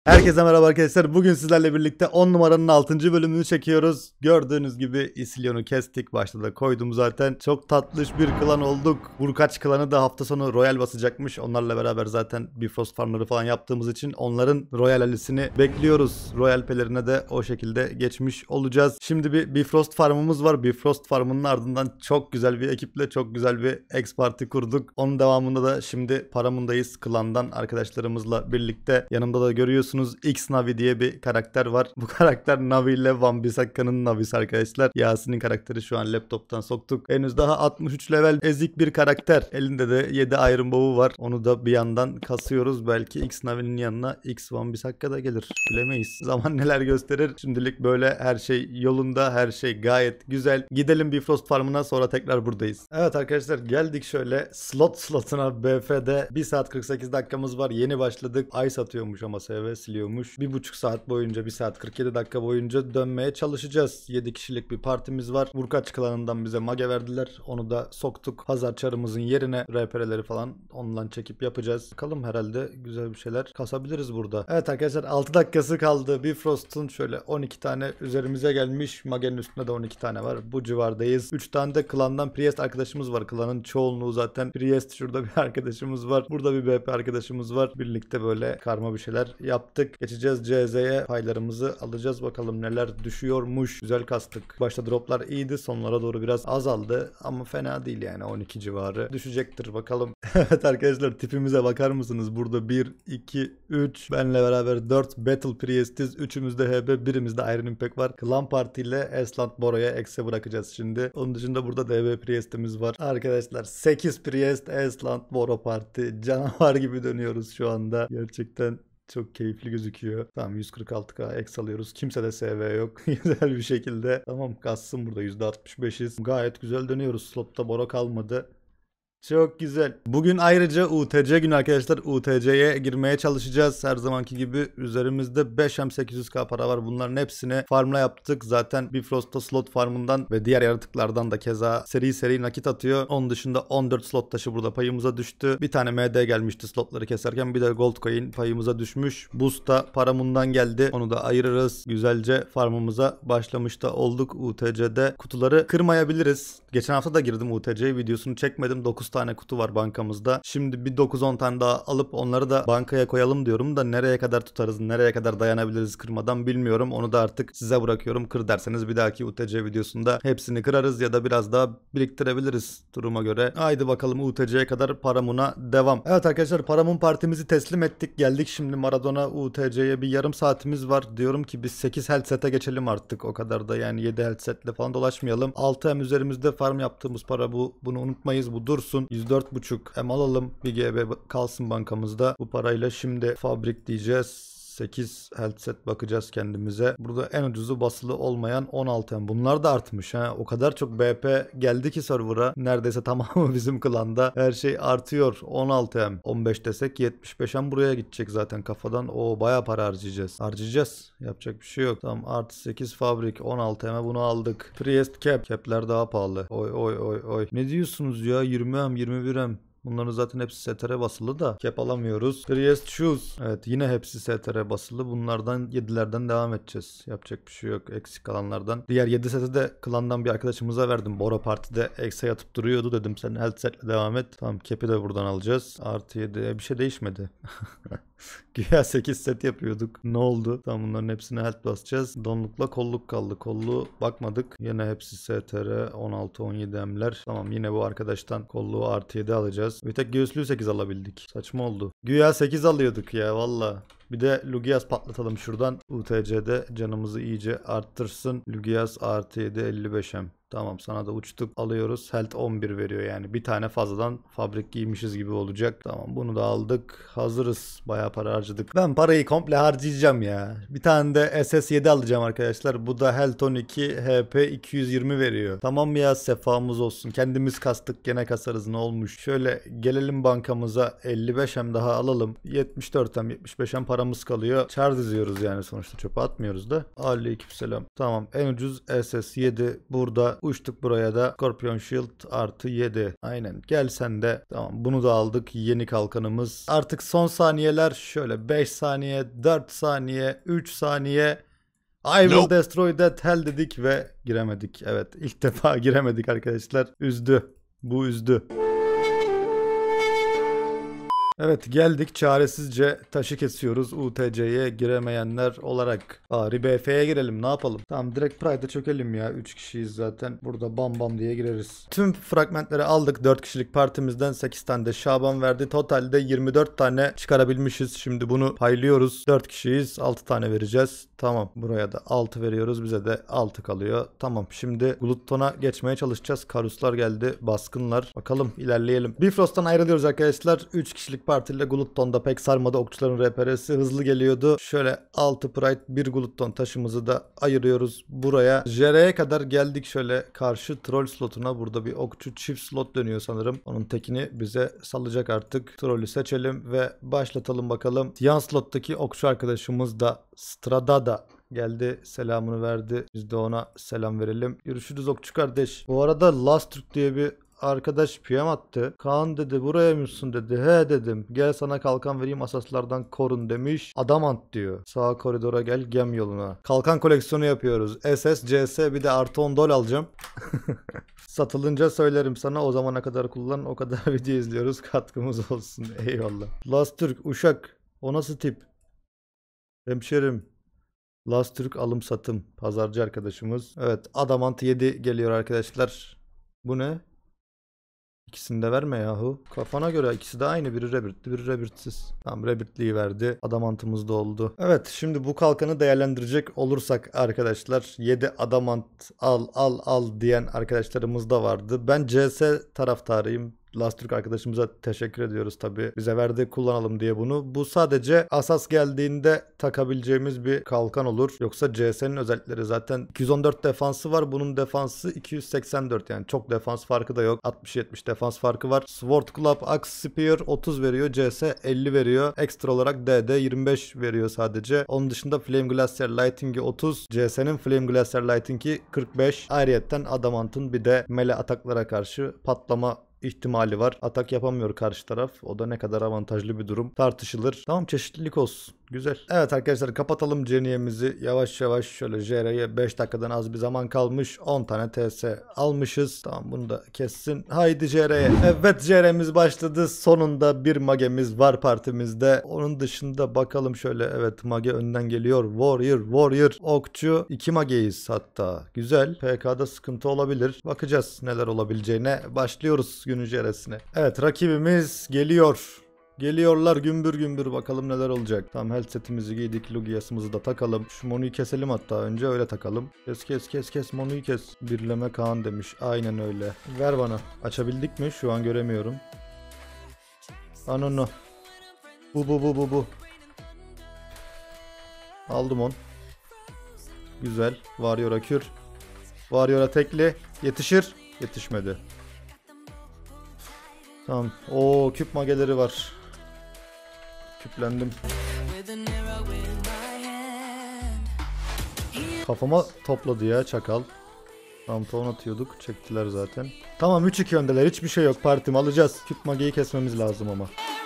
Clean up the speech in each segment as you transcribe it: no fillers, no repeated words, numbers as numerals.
Herkese merhaba arkadaşlar. Bugün sizlerle birlikte 10 numaranın 6. bölümünü çekiyoruz. Gördüğünüz gibi Isillion'u kestik. Başta da koydum zaten. Çok tatlış bir klan olduk. Burkaç klanı da hafta sonu Royal basacakmış. Onlarla beraber zaten Bifrost farmları falan yaptığımız için onların Royal alisini bekliyoruz. Royal pelerine de o şekilde geçmiş olacağız. Şimdi bir Bifrost farmımız var. Bifrost farmının ardından çok güzel bir ekiple çok güzel bir X parti kurduk. Onun devamında da şimdi Paramundayız klandan arkadaşlarımızla birlikte. Yanımda da görüyorsunuz X Navi diye bir karakter var. Bu karakter Navi ile Van Bissaka'nın Navi'si arkadaşlar. Yasin'in karakteri şu an laptoptan soktuk. Henüz daha 63 level ezik bir karakter. Elinde de 7 Iron Bow'u var. Onu da bir yandan kasıyoruz. Belki X Navi'nin yanına X Van Bissaka da gelir. Bilemeyiz. Zaman neler gösterir. Şimdilik böyle her şey yolunda. Her şey gayet güzel. Gidelim Bifrost farmına, sonra tekrar buradayız. Evet arkadaşlar, geldik şöyle slotuna. BF'de 1 saat 48 dakikamız var. Yeni başladık. Ay satıyormuş ama SV siliyormuş. 1,5 saat boyunca 1 saat 47 dakika boyunca dönmeye çalışacağız. 7 kişilik bir partimiz var. Burkaç klanından bize mage verdiler. Onu da soktuk. Hazar çarımızın yerine RP'leri falan ondan çekip yapacağız. Bakalım, herhalde güzel bir şeyler kasabiliriz burada. Evet arkadaşlar, 6 dakikası kaldı. Bifrost'un şöyle 12 tane üzerimize gelmiş. Mage'nin üstünde de 12 tane var. Bu civardayız. 3 tane de klandan Priest arkadaşımız var. Klanın çoğunluğu zaten Priest. Şurada bir arkadaşımız var. Burada bir BP arkadaşımız var. Birlikte böyle karma bir şeyler yaptık. Geçeceğiz CZ'ye, paylarımızı alacağız. Bakalım neler düşüyormuş. Güzel kastık. Başta droplar iyiydi. Sonlara doğru biraz azaldı. Ama fena değil yani, 12 civarı. Düşecektir bakalım. Evet arkadaşlar, tipimize bakar mısınız? Burada 1, 2, 3. Benle beraber 4 Battle Priest'iz. 3'ümüzde HB, birimizde Iron Impact var. Klan Parti ile Esland Boro'ya exe bırakacağız şimdi. Onun dışında burada DB Priest'imiz var. Arkadaşlar 8 Priest, Esland Boro Parti. Canavar gibi dönüyoruz şu anda. Gerçekten çok keyifli gözüküyor. Tamam, 146k X alıyoruz. Kimse de SV yok. Güzel bir şekilde. Tamam, kassın burada %65'iz. Gayet güzel dönüyoruz. Slotta Boro kalmadı. Çok güzel. Bugün ayrıca UTC günü arkadaşlar. UTC'ye girmeye çalışacağız. Her zamanki gibi üzerimizde 5M800k para var. Bunların hepsini farmla yaptık. Zaten Bifrost'ta slot farmından ve diğer yaratıklardan da keza seri nakit atıyor. Onun dışında 14 slot taşı burada payımıza düştü. Bir tane MD gelmişti slotları keserken. Bir de gold coin payımıza düşmüş. Boost da Paramundan geldi. Onu da ayırırız. Güzelce farmımıza başlamış da olduk. UTC'de kutuları kırmayabiliriz. Geçen hafta da girdim UTC videosunu çekmedim. 9 tane kutu var bankamızda. Şimdi bir 9-10 tane daha alıp onları da bankaya koyalım diyorum da nereye kadar tutarız, nereye kadar dayanabiliriz kırmadan bilmiyorum. Onu da artık size bırakıyorum. Kır derseniz bir dahaki UTC videosunda hepsini kırarız ya da biraz daha biriktirebiliriz duruma göre. Haydi bakalım, UTC'ye kadar Paramun'a devam. Evet arkadaşlar, Paramun partimizi teslim ettik. Geldik şimdi Maradona UTC'ye, bir yarım saatimiz var. Diyorum ki biz 8 health set'e geçelim artık. O kadar da yani 7 health set'le falan dolaşmayalım. 6M üzerimizde farm yaptığımız para bu. Bunu unutmayız. Bu dursun. 104.5 M alalım. Bir GB kalsın bankamızda. Bu parayla şimdi fabrik diyeceğiz. 8 health set bakacağız kendimize. Burada en ucuzu basılı olmayan 16 M. Bunlar da artmış ha. O kadar çok BP geldi ki server'a. Neredeyse tamamı bizim klanda. Her şey artıyor. 16 M. 15 desek 75 M buraya gidecek zaten kafadan. O bayağı para harcayacağız. Harcayacağız. Yapacak bir şey yok. Tamam, artı 8 fabrik 16 M bunu aldık. Priest cap. Cap'ler daha pahalı. Oy. Ne diyorsunuz ya? 20 M 21 M. Bunların zaten hepsi STR basılı da cap alamıyoruz. Priest Shoes. Evet, yine hepsi STR basılı. Bunlardan 7'lerden devam edeceğiz. Yapacak bir şey yok eksik kalanlardan. Diğer 7 seti de klandan bir arkadaşımıza verdim. Bora Parti'de exe yatıp duruyordu, dedim sen health setle devam et. Tamam, cap'i de buradan alacağız. Artı 7 bir şey değişmedi. Güya 8 set yapıyorduk. Ne oldu? Tamam, bunların hepsine health basacağız. Donlukla kolluk kaldı. Kolluğu bakmadık. Yine hepsi STR 16-17 M'ler. Tamam, yine bu arkadaştan kolluğu artı 7 alacağız. Bir tek göğüslüğü 8 alabildik. Saçma oldu. Güya 8 alıyorduk ya valla. Bir de Lugias patlatalım şuradan. UTC'de canımızı iyice arttırsın. Lugias artı 7 55 M. Tamam, sana da uçtuk. Alıyoruz. Health 11 veriyor yani. Bir tane fazladan fabrik giymişiz gibi olacak. Tamam, bunu da aldık. Hazırız. Bayağı para harcadık. Ben parayı komple harcayacağım ya. Bir tane de SS7 alacağım arkadaşlar. Bu da Health 12 HP 220 veriyor. Tamam ya, sefamız olsun. Kendimiz kastık, gene kasarız, ne olmuş. Şöyle gelelim bankamıza. 55 M daha alalım. 74 M 75 M paramız kalıyor. Çar diziyoruz yani sonuçta. Çöpe atmıyoruz da. Aleykümselam. Tamam, en ucuz SS7 burada. Uçtuk buraya da. Scorpion Shield artı 7. Aynen. Gel sen de. Tamam, bunu da aldık. Yeni kalkanımız. Artık son saniyeler. Şöyle 5 saniye, 4 saniye, 3 saniye. I will destroy that hell dedik ve giremedik. Evet, ilk defa giremedik arkadaşlar. Üzdü. Bu üzdü. Evet, geldik çaresizce taşı kesiyoruz UTC'ye giremeyenler olarak. Bari BF'ye girelim, ne yapalım? Tamam, direkt Pride'a çökelim ya. 3 kişiyiz zaten. Burada bam bam diye gireriz. Tüm fragmentleri aldık. 4 kişilik partimizden 8 tane de Şaban verdi. Totalde 24 tane çıkarabilmişiz. Şimdi bunu paylıyoruz. 4 kişiyiz. 6 tane vereceğiz. Tamam, buraya da 6 veriyoruz. Bize de 6 kalıyor. Tamam, şimdi Glutton'a geçmeye çalışacağız. Karuslar geldi. Baskınlar. Bakalım, ilerleyelim. Bifrost'tan ayrılıyoruz arkadaşlar. 3 kişilik partiyle Glutton'da pek sarmadı. Okçuların RPR'si hızlı geliyordu. Şöyle 6 Pride 1 Glutton taşımızı da ayırıyoruz buraya. JR'ye kadar geldik, şöyle karşı troll slotuna. Burada bir okçu çift slot dönüyor sanırım. Onun tekini bize salacak artık. Trollü seçelim ve başlatalım bakalım. Yan slottaki okçu arkadaşımız da Stradada geldi, selamını verdi. Biz de ona selam verelim. Görüşürüz okçu kardeş. Bu arada Last Türk diye bir arkadaş PM attı. Kaan dedi, buraya mısın dedi. He dedim. Gel sana kalkan vereyim, asaslardan korun demiş. Adamant diyor. Sağ koridora gel, gem yoluna. Kalkan koleksiyonu yapıyoruz. SS, CS, bir de artı 10 dol alacağım. Satılınca söylerim sana, o zamana kadar kullan, o kadar video izliyoruz, katkımız olsun. Eyvallah. Last Türk Uşak. O nasıl tip? Hemşerim. Last Türk alım satım. Pazarcı arkadaşımız. Evet, Adamant 7 geliyor arkadaşlar. Bu ne? İkisini de verme yahu. Kafana göre ikisi de aynı. Biri Rebirth'li, biri Rebirth'siz. Tamam, Rebirth'liyi verdi. Adamantımız da oldu. Evet, şimdi bu kalkanı değerlendirecek olursak arkadaşlar, 7 adamant al al al diyen arkadaşlarımız da vardı. Ben CS taraftarıyım. Last Türk arkadaşımıza teşekkür ediyoruz tabi. Bize verdi, kullanalım diye bunu. Bu sadece asas geldiğinde takabileceğimiz bir kalkan olur. Yoksa CS'nin özellikleri zaten 214 defansı var. Bunun defansı 284, yani çok defans farkı da yok. 60-70 defans farkı var. Sword Club Axe Spear 30 veriyor. CS 50 veriyor. Ekstra olarak DD 25 veriyor sadece. Onun dışında Flame Glacier Lighting'i 30. CS'nin Flame Glacier Lighting'i 45. Ayrıyeten Adamant'ın bir de melee ataklara karşı patlama ihtimali var. Atak yapamıyor karşı taraf. O da ne kadar avantajlı bir durum tartışılır. Tamam, çeşitlilik olsun. Güzel. Evet arkadaşlar, kapatalım Jenny'emizi. Yavaş yavaş şöyle JR'ye 5 dakikadan az bir zaman kalmış. 10 tane TS almışız. Tamam, bunu da kessin. Haydi JR'ye. Evet, JR'miz başladı. Sonunda bir magemiz var partimizde. Onun dışında bakalım şöyle. Evet, mage önden geliyor. Warrior. Okçu. 2 mageyiz hatta. Güzel. PK'da sıkıntı olabilir. Bakacağız neler olabileceğine. Başlıyoruz günün JR'sine. Evet, rakibimiz geliyor. Geliyorlar gümbür gümbür, bakalım neler olacak. Tamam, health setimizi giydik, Lugias'ımızı da takalım. Şu Monu'yu keselim, hatta önce öyle takalım. Kes Monu'yu kes. Birleme Kaan demiş, aynen öyle. Ver bana. Açabildik mi? Şu an göremiyorum. Ananı. Bu. Aldım on. Güzel. Warrior'a kür. Warrior'a tekli. Yetişir. Yetişmedi. Tamam. Oo, küp mageleri var. Küplendim. Kafama topladı ya çakal. Tam ton atıyorduk. Çektiler zaten. Tamam, 3-2 öndeler. Hiçbir şey yok. Partim alacağız. Küp mageyi kesmemiz lazım ama.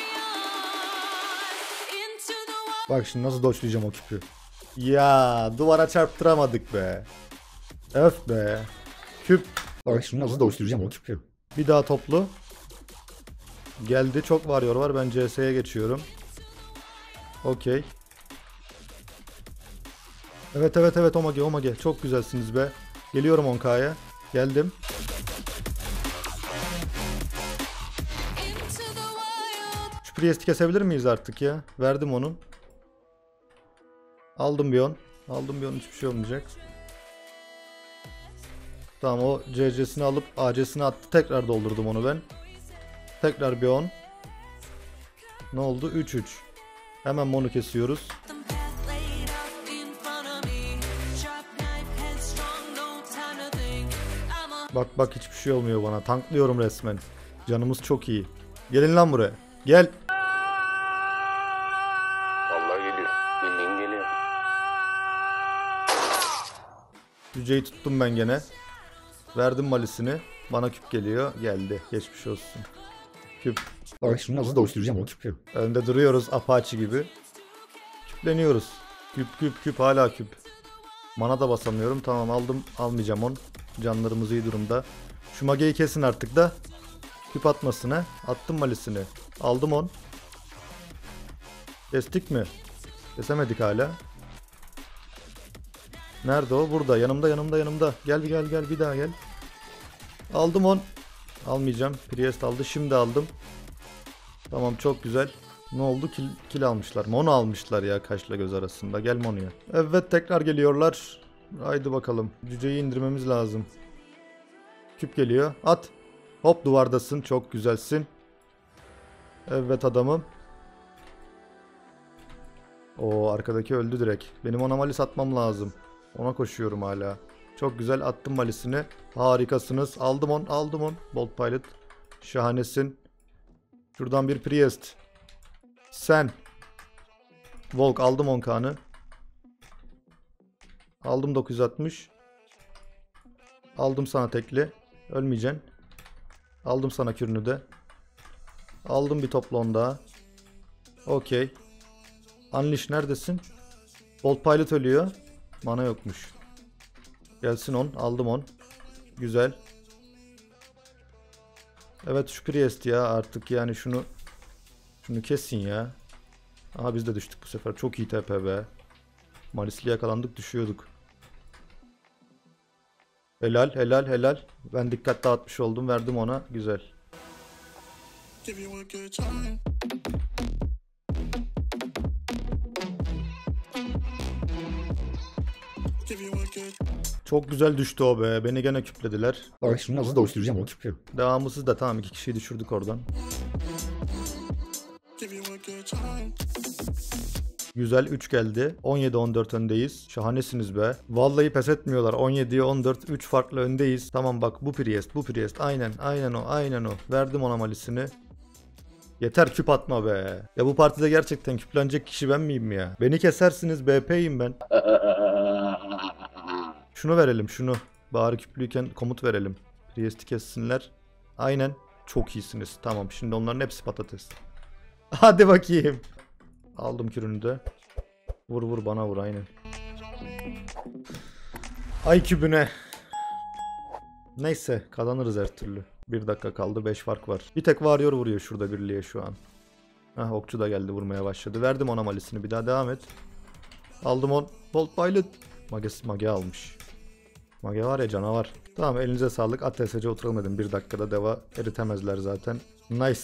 Bak şimdi nasıl dodge'layacağım o küpü. Ya duvara çarptıramadık be. Öf be. Küp. Bak şimdi nasıl dövüştüreceğim o küpü. Bir daha toplu. Geldi, çok varıyor var. Ben CS'ye geçiyorum. Okey. Evet o mage. Çok güzelsiniz be. Geliyorum 10K'ya. Geldim. Şu Priest'i kesebilir miyiz artık ya? Verdim onu. Aldım bir 10. Hiçbir şey olmayacak. Tamam, o CC'sini alıp AC'sini attı. Tekrar doldurdum onu ben. Tekrar bir 10. Ne oldu? 3-3. Hemen Mon'u kesiyoruz. Bak hiçbir şey olmuyor bana. Tanklıyorum resmen. Canımız çok iyi. Gelin lan buraya. Gel. Vallahi geliyor. Bildiğin geliyor. Yüceyi tuttum ben gene. Verdim malisini. Bana küp geliyor. Geldi. Geçmiş olsun. Küp. Bak şunu nasıl değiştireceğim o küpü. Önde duruyoruz Apache gibi. Küpleniyoruz. Küp küp küp hala küp. Mana da basamıyorum. Tamam aldım. Almayacağım on. Canlarımız iyi durumda. Şu mageyi kesin artık da. Küp atmasına. Attım malisini. Aldım on. Kestik mi? Kesemedik hala. Nerede o? Burada. Yanımda yanımda. Gel bir daha gel. Aldım on. Almayacağım. Priest aldı. Şimdi aldım. Tamam çok güzel. Ne oldu? Kill almışlar. Mono almışlar ya kaşla göz arasında. Gel Mono'ya. Evet tekrar geliyorlar. Haydi bakalım. Cüceyi indirmemiz lazım. Küp geliyor. At. Hop duvardasın. Çok güzelsin. Evet adamım. O arkadaki öldü direkt. Benim ona malis atmam lazım. Ona koşuyorum hala. Çok güzel attım malisini. Harikasınız. Aldım on. Bolt Pilot. Şahanesin. Şuradan bir Priest. Sen. Volk aldım 10K'nı. Aldım 960. Aldım sana tekli. Ölmeyeceksin. Aldım sana kürünü de. Aldım bir toplu 10 daha. Okey. Unleash neredesin? Bolt Pilot ölüyor. Mana yokmuş. Gelsin 10. Aldım 10. Güzel. Evet şu Priest ya artık yani şunu kesin ya. Aha biz de düştük bu sefer. Çok iyi TP be. Malisli yakalandık düşüyorduk. Helal. Ben dikkat dağıtmış oldum. Verdim ona. Güzel. Çok güzel düştü o be. Beni gene küplediler. Bak şunu nasıl değiştireceğim o küpü. Devamısız da tamam 2 kişiyi düşürdük oradan. Güzel 3 geldi. 17-14 öndeyiz. Şahanesiniz be. Vallahi pes etmiyorlar. 17'ye 14 3 farklı öndeyiz. Tamam bak bu Priest. Aynen o. Verdim ona malisini. Yeter küp atma be. Ya bu partide gerçekten küplenecek kişi ben miyim ya? Beni kesersiniz BP'yim ben. Şunu verelim şunu. Bari küplüyken komut verelim. Priest'i kessinler. Aynen. Çok iyisiniz. Tamam şimdi onların hepsi patates. Hadi bakayım. Aldım kürünü de. Vur bana vur aynen. Ay kübüne. Neyse kazanırız her türlü. 1 dakika kaldı 5 fark var. Bir tek Warrior vuruyor şurada birliğe şu an. Heh okçu da geldi vurmaya başladı. Verdim ona malisini bir daha devam et. Aldım on. Bolt Pilot. Mage almış. Mage var ya canavar. Tamam elinize sağlık. ATSC oturalım dedim. 1 dakikada deva eritemezler zaten. Nice.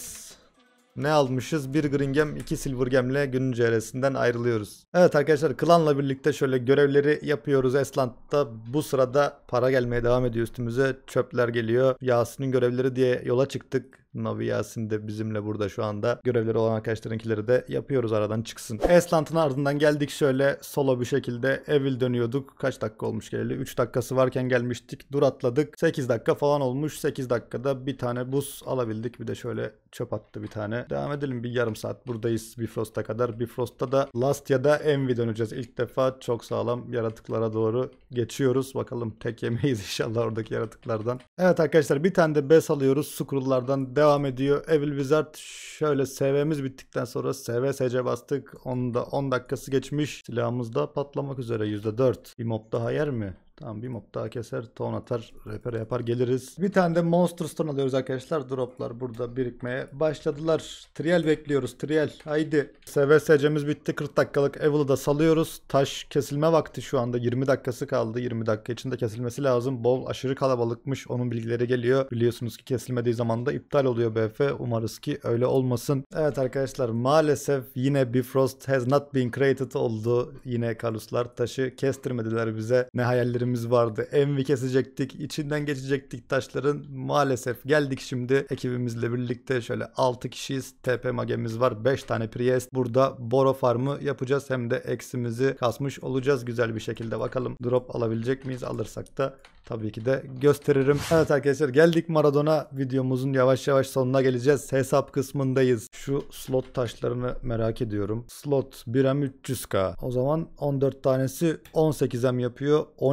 Ne almışız? 1 Green Gem, 2 Silver Gem'le günün CR'sinden ayrılıyoruz. Evet arkadaşlar klanla birlikte şöyle görevleri yapıyoruz Esland'da. Bu sırada para gelmeye devam ediyor üstümüze. Çöpler geliyor. Yasin'in görevleri diye yola çıktık. Navi Yasin de bizimle burada şu anda. Görevleri olan arkadaşlarınkileri de yapıyoruz aradan çıksın. Esland'ın ardından geldik şöyle solo bir şekilde Evil dönüyorduk. Kaç dakika olmuş geleli? 3 dakikası varken gelmiştik. Dur atladık. 8 dakika falan olmuş. 8 dakikada bir tane buz alabildik. Bir de şöyle çöp attı bir tane. Devam edelim bir yarım saat buradayız Bifrost'a kadar. Bifrost'ta da Last ya da Envy döneceğiz. İlk defa çok sağlam yaratıklara doğru geçiyoruz. Bakalım tek yemeyiz inşallah oradaki yaratıklardan. Evet arkadaşlar bir tane de bes alıyoruz. Scroll'lardan devam ediyor. Evil Wizard şöyle SV'miz bittikten sonra SV bastık. 10 dakikası geçmiş. Silahımız da patlamak üzere %4. Bir mob daha yer mi? Tamam bir mob daha keser, ton atar, repere yapar geliriz. Bir tane de Monster Stone alıyoruz arkadaşlar. Droplar burada birikmeye başladılar. Trial bekliyoruz. Trial. Haydi. SVSC'miz bitti. 40 dakikalık Evil'ı da salıyoruz. Taş kesilme vakti şu anda. 20 dakikası kaldı. 20 dakika içinde kesilmesi lazım. Bol aşırı kalabalıkmış. Onun bilgileri geliyor. Biliyorsunuz ki kesilmediği zaman da iptal oluyor BF. Umarız ki öyle olmasın. Evet arkadaşlar maalesef yine Bifrost has not been created oldu. Yine Kaluslar taşı kestirmediler bize. Ne hayallerim vardı. Envy kesecektik. İçinden geçecektik taşların. Maalesef geldik şimdi. Ekibimizle birlikte şöyle 6 kişiyiz. TP magemiz var. 5 tane Priest. Burada Boro farmı yapacağız. Hem de eksimizi kasmış olacağız güzel bir şekilde. Bakalım drop alabilecek miyiz? Alırsak da tabii ki de gösteririm. Evet arkadaşlar geldik Maradona videomuzun yavaş yavaş sonuna geleceğiz. Hesap kısmındayız. Şu slot taşlarını merak ediyorum. Slot 1M 300k. O zaman 14 tanesi 18M yapıyor. 10M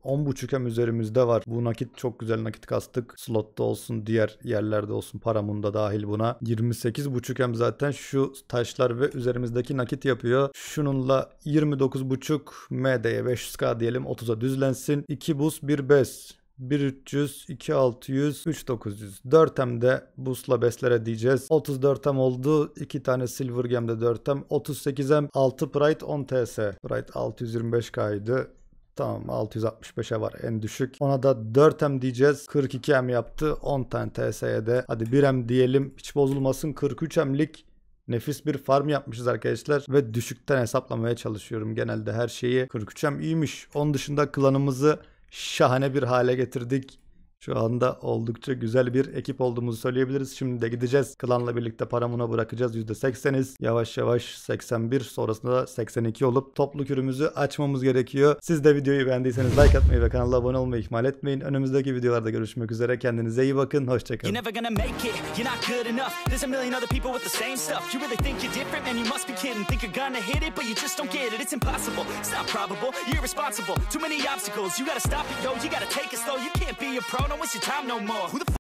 10.5M üzerimizde var. Bu nakit çok güzel nakit kastık. Slotta olsun, diğer yerlerde olsun, paramın da dahil buna. 28.5M zaten şu taşlar ve üzerimizdeki nakit yapıyor. Şununla 29.5 MD'ye 500k diyelim, 30'a düzlensin. 2 buz 1 bes. 1300, 2600, 3900. 4M'de busla beslere diyeceğiz. 34M oldu. 2 tane Silver Gem'de 4M. 38M 6 Pride 10 TS. Pride 625K'ydı. Tamam, 665'e var en düşük. Ona da 4M diyeceğiz. 42M yaptı. 10 tane TS'ye de. Hadi 1M diyelim. Hiç bozulmasın. 43M'lik nefis bir farm yapmışız arkadaşlar. Ve düşükten hesaplamaya çalışıyorum genelde her şeyi. 43M iyiymiş. Onun dışında klanımızı şahane bir hale getirdik. Şu anda oldukça güzel bir ekip olduğumuzu söyleyebiliriz. Şimdi de gideceğiz. Klanla birlikte paramuna bırakacağız. %80'iz. Yavaş yavaş 81, sonrasında da 82 olup toplu kürümüzü açmamız gerekiyor. Siz de videoyu beğendiyseniz like atmayı ve kanala abone olmayı ihmal etmeyin. Önümüzdeki videolarda görüşmek üzere. Kendinize iyi bakın. Hoşçakalın. You gotta stop it, yo, you gotta take it slow. You can't be a pro, don't waste your time no more. Who the